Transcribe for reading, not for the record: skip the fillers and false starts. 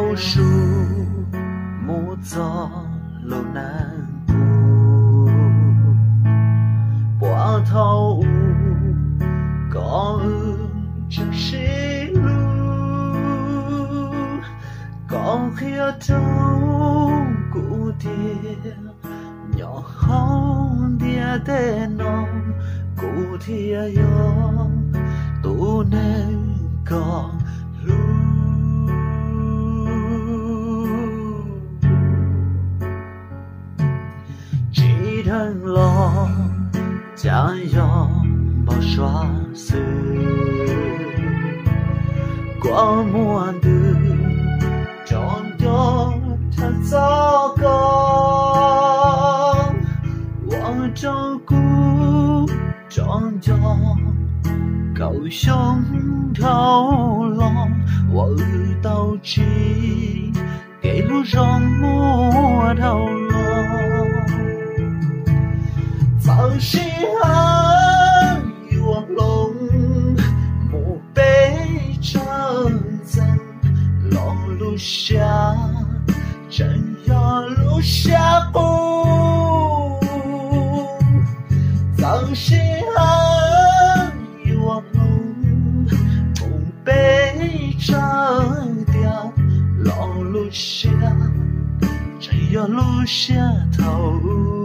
路数木走路难步，波涛无高正是路，高黑头古典nhỏ hông dia tê nông cụ thia yo tu nên có lu chỉ thân lo cha yo bao xóa sự qua muôn từ tròn cho thật gió con望着孤壮壮高雄头浪我到起给路上摸头浪早是寒雨望龙墓碑长增浪路下正要路下步早是寒雨望龙墓碑长掉浪路下正要路下头